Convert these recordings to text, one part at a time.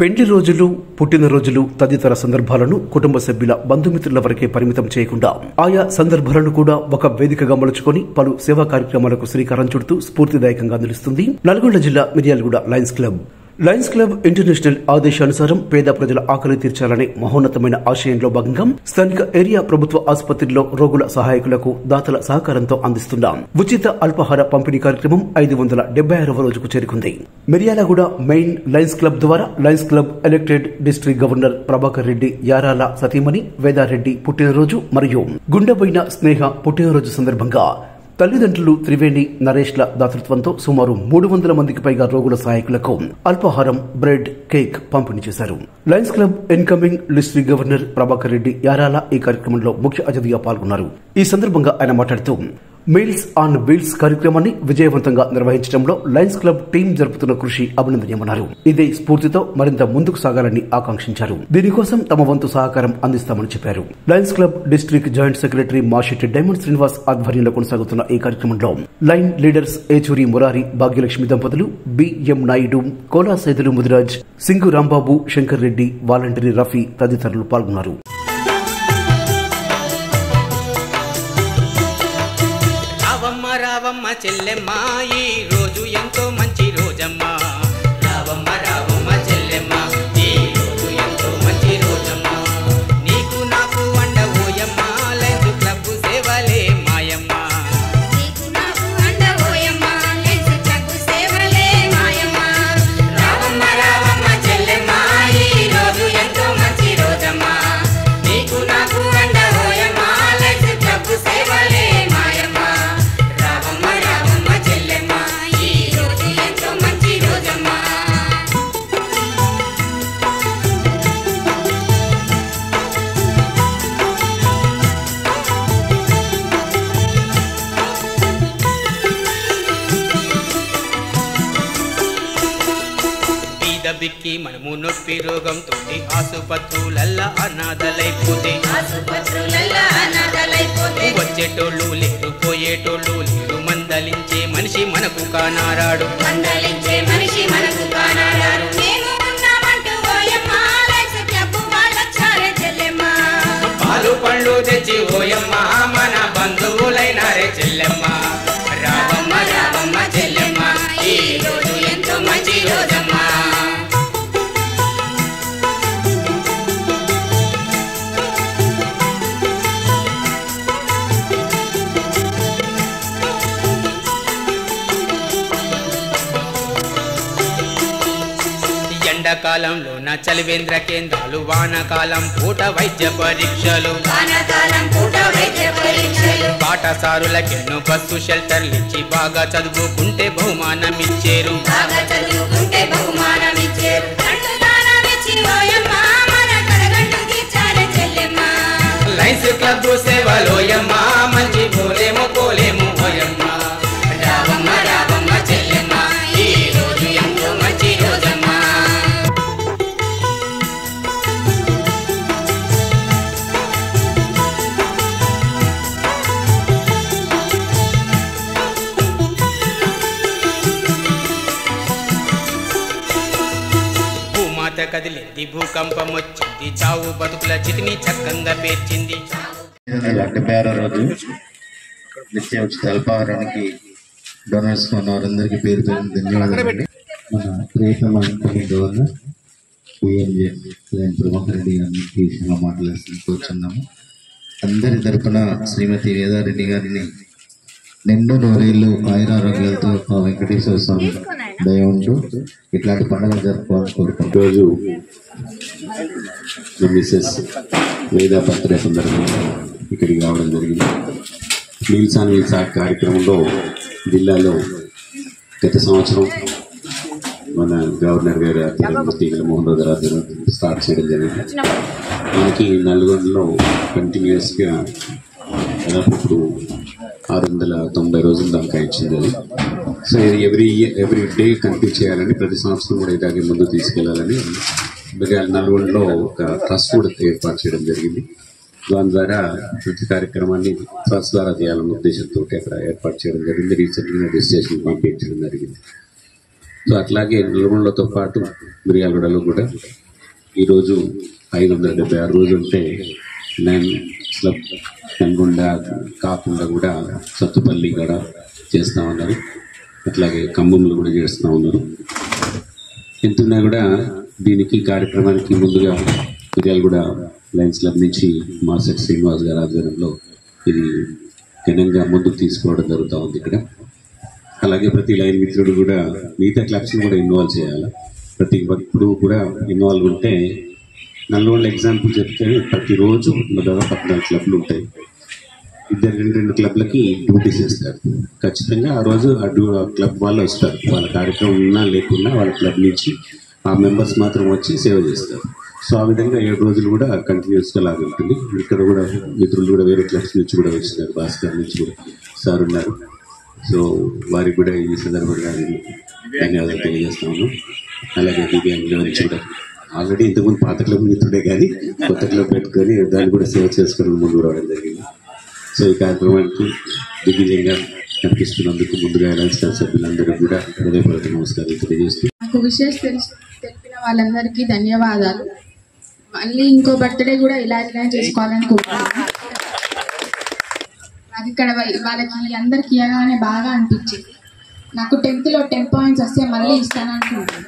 పెండ్లి రోజులు, పుట్టినరోజులు తదితర సందర్భాలను కుటుంబ సభ్యుల బంధుమిత్రుల వరకే పరిమితం చేయకుండా ఆయా సందర్భాలను కూడా ఒక వేదికగా మలుచుకొని పలు సేవా కార్యక్రమాలకు శ్రీకారం చుడుతూ స్ఫూర్తిదాయకంగా నిలుస్తుంది నల్గొండ జిల్లా Miryalaguda lions club. Lions club international ఆదేశానుసారం పేద ప్రజల ఆకలి తీర్చాలనే మహోన్నతమైన ఆశయంలో భాగంగా స్థానిక ఏరియా ప్రభుత్వ ఆసుపత్రిలో రోగుల సహాయకులకు దాతల సహకారంతో అందిస్తున్న ఉచిత అల్పాహార పంపిణీ కార్యక్రమం 576వ రోజుకు చేరుకుంది. మిర్యాలగూడ మెయిన్ లయన్స్ క్లబ్ ద్వారా lions club elected district governor Prabhakar Reddy Yarala సతీమణి వేదారెడ్డి పుట్టినరోజు మరియు గుండెబోయిన స్నేహ పుట్టినరోజు సందర్భంగా తల్లిదండ్రులు త్రివేణి, నరేష్ల దాతృత్వంతో సుమారు 300 మందికి పైగా రోగుల సహాయకులకు అల్పాహారం, బ్రెడ్, కేక్ పంపిణీ చేశారు. Lions club incoming district governor Prabhakar Reddy Yarala ఈ కార్యక్రమంలో ముఖ్య అతిథిగా పాల్గొన్నారు. ఈ సందర్భంగా ఆయన మాట్లాడుతూ మీల్స్ ఆన్ వీల్స్ కార్యక్రమాన్ని విజయవంతంగా నిర్వహించడంలో లయన్స్ క్లబ్ టీం జరుపుతున్న కృషి అభినందనీయమన్నారు. ఇదే స్ఫూర్తితో మరింత ముందుకు సాగాలని ఆకాంక్షించారు. దీనికోసం తమ వంతు సహకారం అందిస్తామని చెప్పారు. Lions club district joint secretary Mashetti diamond Srinivas ఆధ్వర్యంలో కొనసాగుతున్న ఈ కార్యక్రమంలో లైన్ లీడర్స్ ఏచూరి మురారి, భాగ్యలక్ష్మి దంపతులు, బిఎం నాయుడు, కోలా సైదులు ముదిరాజ్, సింగు రాంబాబు, శంకర్ రెడ్డి, వాలంటరీ రఫీ తదితరులు పాల్గొన్నారు. రావమ్మ చెల్లెమ్మ ఈ రోజు ఎంతో మంచి రోజమ్మ. రావమ్మ రావమ్మ చెల్లెమ్మ ఈ రోజు ఎంతో మంచి రోజమ్మ. నీకు నాకు అండ ఓయమ్మ, లయన్స్ క్లబ్ సేవలే మాయమ్మ. నీకు నాకు అండ ఓయమ్మ, లయన్స్ క్లబ్ సేవలే మాయమ్మ. రావమ్మ రావమ్మ చెల్లెమ్మ ఈ రోజు ఎంతో మంచి రోజమ్మ. నీకు నాకు అండ ఓయమ్మ, లయన్స్ క్లబ్ సేవలే మాయమ్మ. బిక్కి మనము నొప్పి రోగంతో ఆసుపత్రులల్లా అనాథలైపోతే వచ్చేటోళ్ళు లేరు, పోయేటోళ్ళు లేరు, మందలించే మనిషి మనకు కానారాడు. పాలు పండ్లు తెచ్చి ఓయమ్మ మన బంధువులైనారే చెల్లెమ్మ. రావమ్మ రావమ్మ చెల్లెమ్మ ఈ రోజు ఎంతో మంచి రోజమ్మ. ఎండాకాలంలో నా చలివేంద్ర కేంద్రాలు, వానకాలం పూట వైద్య పరీక్షలు, పాఠశాలకెన్నో బస్సు షెల్టర్లు ఇచ్చి బాగా చదువుకుంటే బహుమానం ఇచ్చారు. లయన్స్ క్లబ్ సేవలోయమ్మ మంచి పోలేము పోలేము ఓయమ్మ. రావమ్మ రావమ్మ చెల్లెమ్మ ఈ రోజు ఎంతో మంచి రోజమ్మ. కదిలింది, భూకంపం వచ్చింది, చావు బతుకుల చితిని చక్కంగా పేర్చింది. రోజు నిత్య ఉచిత అల్పాహారానికి డొనేట్స్ ఉన్న వారందరికీ పేరు పేరు ధన్యవాదాలు. మన ప్రియతమ గవర్నర్ ప్రభాకర్ రెడ్డి గారికి మాట్లాడుతూ కూర్చున్నాము. అందరి తరఫున శ్రీమతి వేదారెడ్డి గారిని నిండు నూరేళ్లు ఆయురారోగ్యాలతో ఆ వెంకటేశ్వర స్వామి దయ ఉంటూ ఇట్లాంటి పండుగలు జరుపుకోవాలని కోరుకుంటాం. రోజు మిసెస్ వేద బర్త్డే సందర్భంగా ఇక్కడికి రావడం జరిగింది. మీల్స్ ఆన్ వీల్స్ కార్యక్రమంలో జిల్లాలో గత సంవత్సరం మన గవర్నర్ గారి ఆధ్వర్యంలో తీగల మోహన్ రావు గారి ఆధ్వర్యంలో స్టార్ట్ చేయడం జరిగింది. మనకి నల్గొండలో కంటిన్యూస్గా దాదాపు ఇప్పుడు 690 రోజులు దాకా ఇచ్చింది అది. సో ఇది ఎవ్రీ డే కంప్లీట్ చేయాలని, ప్రతి సంవత్సరం కూడా ఇలాగే ముందు తీసుకెళ్లాలని నల్గొండలో ఒక ట్రస్ట్ కూడా ఏర్పాటు చేయడం జరిగింది. దాని ద్వారా ప్రతి కార్యక్రమాన్ని ట్రస్ట్ ద్వారా చేయాలన్న ఉద్దేశంతో అక్కడ ఏర్పాటు చేయడం జరిగింది. రీసెంట్గా రిజిస్ట్రేషన్ పంపించడం జరిగింది. సో అట్లాగే నల్గొండతో పాటు మిర్యాలగూడలో కూడా ఈరోజు 576 రోజులు ఉంటే క్లబ్ నల్గొండ కాకుండా కూడా సత్తుపల్లి కూడా చేస్తూ ఉన్నారు, అట్లాగే ఖమ్మంలో కూడా చేస్తూ ఉన్నారు. ఎంతున్నా కూడా దీనికి కార్యక్రమానికి ముందుగా మిర్యాలగూడ లయన్స్ క్లబ్ నుంచి మాసెట్ శ్రీనివాస్ గారి ఆధ్వర్యంలో ఇది ఘనంగా ముందుకు తీసుకోవడం జరుగుతూ ఉంది ఇక్కడ. అలాగే ప్రతి లైన్ మిత్రుడు కూడా మిగతా క్లబ్స్ని కూడా ఇన్వాల్వ్ చేయాలి. ప్రతి ఒక్కరు కూడా ఇన్వాల్వ్ ఉంటే నల్గొండ ఎగ్జాంపుల్ చెప్తే ప్రతిరోజు దాదాపు 14 క్లబ్లు ఉంటాయి. 2 క్లబ్లకి డ్యూటీస్ ఇస్తారు. ఖచ్చితంగా ఆ రోజు ఆ క్లబ్ వాళ్ళు వస్తారు. వాళ్ళ కార్యక్రమం ఉన్నా లేకున్నా వాళ్ళ క్లబ్ నుంచి ఆ మెంబర్స్ మాత్రం వచ్చి సేవ చేస్తారు. సో ఆ విధంగా 7 రోజులు కూడా కంటిన్యూస్గా లాగా ఉంటుంది. ఇక్కడ కూడా మిత్రులు కూడా వేరే క్లబ్స్ నుంచి కూడా వచ్చినారు, భాస్కర్ నుంచి కూడా సార్ ఉన్నారు. సో వారికి కూడా ఈ సందర్భంగా ధన్యవాదాలు తెలియజేస్తాను. అలాగే దివ్యాంగుల నుంచి కూడా ఆల్రెడీ ఇంతకుముందు పాత క్లబ్ మిత్రుడే కానీ కొత్త క్లబ్ పెట్టుకొని దాన్ని కూడా సేవ చేసుకుని ముందు రావడం జరిగింది. సో ఈ కార్యక్రమానికి దిగ్విజయంగా కనిపిస్తున్నందుకు ముందుగా లయన్స్ క్లబ్ సభ్యులందరూ కూడా హృదయపూర్వక నమస్కారాలు తెలియజేస్తూ నాకు విషయం తెలిపిన వాళ్ళందరికీ ధన్యవాదాలు. మళ్ళీ ఇంకో బర్త్డే కూడా ఇలాగే చేసుకోవాలనుకుంటున్నాను. అది ఇక్కడ వాళ్ళకి అందరికి ఇవ్వగానే బాగా అనిపించింది. నాకు 10th లో 10 points వస్తే మళ్ళీ ఇస్తాను అనుకుంటున్నాను.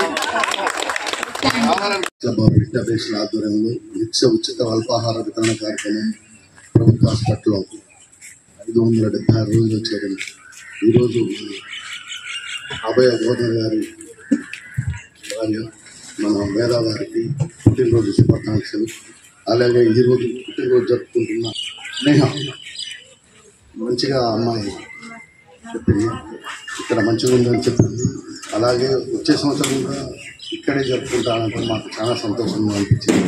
క్లబ్ ఆఫ్ ఇంటర్నేషనల్ ఆధ్వర్యంలో నిత్య ఉచిత అల్పాహార వితరణ కార్యక్రమం ప్రభుత్వ హాస్పిటల్లో 576 రోజులు చేయడం. ఈరోజు అభయ గోదర్ గారి భార్య మన వేదా గారికి పుట్టినరోజు శుభాకాంక్షలు. అలాగే ఈరోజు పుట్టినరోజు జరుపుకుంటున్న స్నేహ మంచిగా అమ్మాయి చెప్పింది, ఇక్కడ మంచిగా ఉందని చెప్పింది. అలాగే వచ్చే సంవత్సరం కూడా ఇక్కడే జరుపుకుంటానంటే మాకు చాలా సంతోషంగా అనిపించింది.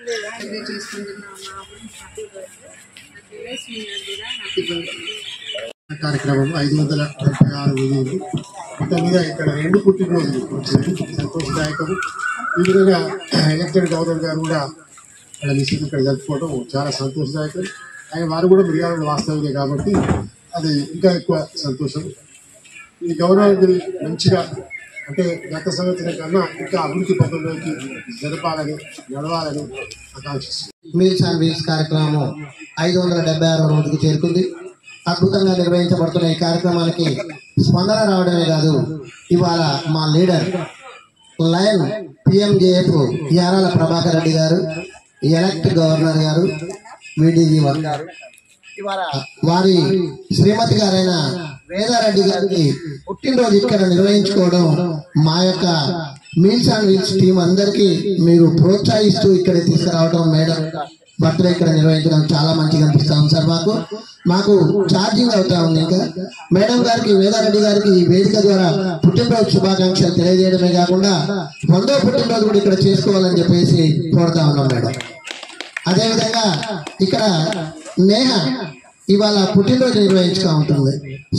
కార్యక్రమం 576 రోజులు మొత్తంగా ఇక్కడ 2 పుట్టినరోజులు వచ్చింది, సంతోషదాయకం. ఈ విధంగా ఎలక్టెడ్ గవర్నర్ గారు కూడా మిషన్ ఇక్కడ జరుపుకోవడం చాలా సంతోషదాయకం. ఆయన వారు కూడా మిర్యాలగూడ వాస్తవ్యమే కాబట్టి అది ఇంకా ఎక్కువ సంతోషం. ఈ గవర్నర్ మంచిగా అంటే గత సంవత్సరం కన్నా ఇంకా అభివృద్ధి పథంలోకి నడవాలని ఆకాంక్షిస్తుంది. మీల్స్ అండ్ వీల్స్ కార్యక్రమం 576 రోజుకు చేరుకుంది. అద్భుతంగా నిర్వహించబడుతున్న ఈ కార్యక్రమానికి స్పందన రావడమే కాదు, ఇవాళ మా leader lion PMJF Yarala Prabhakar Reddy garu, elect governor గారు, VDG గారు, ఇవాళ వారి శ్రీమతి గారైన వేదారెడ్డి గారికి పుట్టినరోజు ఇక్కడ నిర్వహించుకోవడం మా యొక్క మీల్స్ అండ్ వీల్స్ టీం అందరికీ మీరు ప్రోత్సహిస్తూ ఇక్కడ తీసుకురావడం, మేడం బర్త్డే ఇక్కడ నిర్వహించడం చాలా మంచిగా అనిపిస్తాం సార్. మాకు ఛార్జింగ్ అవుతా ఉంది. ఇంకా మేడం గారికి వేదారెడ్డి గారికి ఈ వేదిక ద్వారా పుట్టినరోజు శుభాకాంక్షలు తెలియజేయడమే కాకుండా 100వ పుట్టినరోజు కూడా ఇక్కడ చేసుకోవాలని చెప్పేసి కోరుతా ఉన్నాం మేడం. అదేవిధంగా ఇక్కడ నేహ ఇవాళ పుట్టినరోజు నిర్వహించుతూ ఉంటుంది.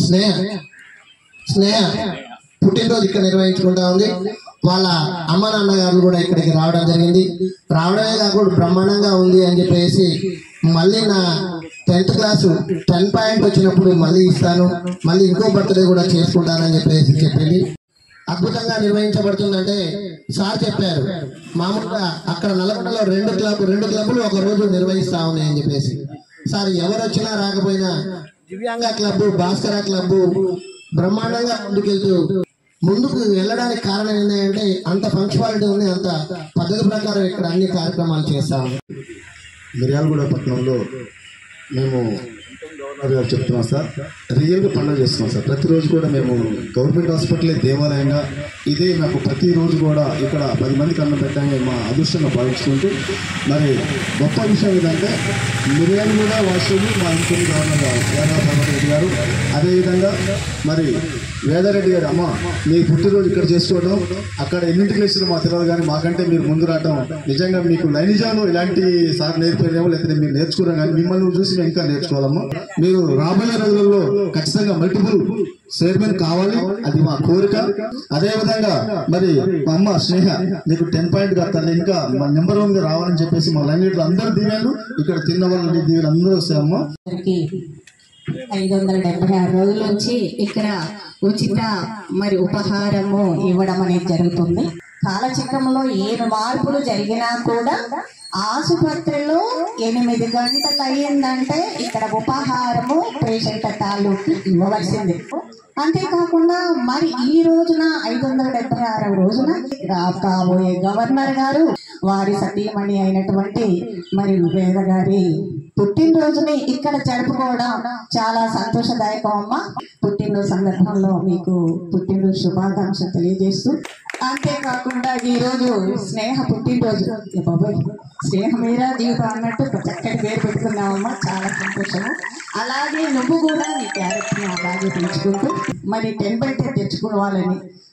స్నేహ పుట్టినరోజు ఇక్కడ నిర్వహించుకుంటా ఉంది. వాళ్ళ అమ్మ నాన్నగారు కూడా ఇక్కడికి రావడం జరిగింది. రావడమే కాకుండా బ్రహ్మాండంగా ఉంది అని చెప్పేసి మళ్ళీ నా 10th క్లాసు 10 పాయింట్ వచ్చినప్పుడు మళ్ళీ ఇస్తాను, మళ్ళీ ఇంకో బర్త్డే కూడా చేసుకుంటానని చెప్పేసి చెప్పింది. అద్భుతంగా నిర్వహించబడుతుందంటే సార్ చెప్పారు, మామూలుగా అక్కడ నల్గొండలో 2 క్లబ్లు ఒక రోజు నిర్వహిస్తా ఉన్నాయి అని చెప్పేసి. సార్ ఎవరు వచ్చినా రాకపోయినా దివ్యాంగ క్లబ్, భాస్కర క్లబ్ బ్రహ్మాండంగా ముందుకు వెళ్ళడానికి కారణం ఏంటంటే అంత పంక్చువాలిటీ ఉంది, అంత పద్ధతి ప్రకారం ఇక్కడ అన్ని కార్యక్రమాలు చేస్తాము. మిర్యాలగూడ పట్టణంలో మేము గవర్నర్ గారు చెప్తున్నాం సార్, రియల్గా పండుగ చేస్తున్నాం సార్. ప్రతిరోజు కూడా మేము గవర్నమెంట్ హాస్పిటలే దేవాలయంగా ఇదే మాకు ప్రతిరోజు కూడా ఇక్కడ 10 మందికి అన్నం పెట్టాలని మా అదృష్టంగా భావించుకుంటూ, మరి గొప్ప విషయం ఏంటంటే మిర్యాలగూడ వాసులు మా ఇంటి గవర్నర్ రెడ్డి గారు, అదేవిధంగా మరి వేదారెడ్డి గారు అమ్మ మీ పుట్టినరోజు ఇక్కడ చేసుకోవడం, అక్కడ ఎన్నింటికి లేచిన మా తెలియదు కానీ మాకంటే మీరు ముందు రావడం నిజంగా మీకు లైనిజాలో ఇలాంటి సార్ నేర్పేమో లేకపోతే మీరు నేర్చుకున్నాం కానీ మిమ్మల్ని చూసి మేము ఇంకా నేర్చుకోవాలమ్మా. మీరు రాబోయే రోజుల్లో ఖచ్చితంగా మల్టిపుల్ చైర్మన్ కావాలి, అది మా కోరిక. అదేవిధంగా మరి మా అమ్మ స్నేహ నీకు 10 పాయింట్ తల్లి ఇంకా మా నెంబర్ 1 గా రావాలని చెప్పేసి మా లైన్ లీడర్లు అందరూ దీవెనలు, ఇక్కడ తిన్న వాళ్ళు దీవెనలు అందరూ వస్తాయమ్మా. 576 రోజుల నుంచి ఇక్కడ ఉచిత ఉపహారము ఇవ్వడం అనేది జరుగుతుంది. కాలచక్రంలో ఏ మార్పులు జరిగినా కూడా ఆసుపత్రిలో 8 గంటలు అయ్యిందంటే ఇక్కడ ఉపహారము పేషెంట్ తాలూకి ఇవ్వవలసింది. అంతేకాకుండా మరి ఈ రోజున 576 రోజున కాబోయే గవర్నర్ గారు వారి సతీమణి అయినటువంటి వేద గారి పుట్టినరోజుని ఇక్కడ జరుపుకోవడం చాలా సంతోషదాయకం అమ్మ. పుట్టినరోజు సందర్భంలో మీకు పుట్టినరోజు శుభాకాంక్షలు తెలియజేస్తూ, అంతేకాకుండా ఈ రోజు స్నేహ పుట్టినరోజు. బాబాయ్ స్నేహమేరా జీవితం అన్నట్టు చక్కటి పేరు పెట్టుకున్నావమ్మా, చాలా సంతోషము. అలాగే నువ్వు కూడా నీ క్యారెక్టర్ని అలాగే పెంచుకుంటూ 10/10 తెచ్చుకోవాలని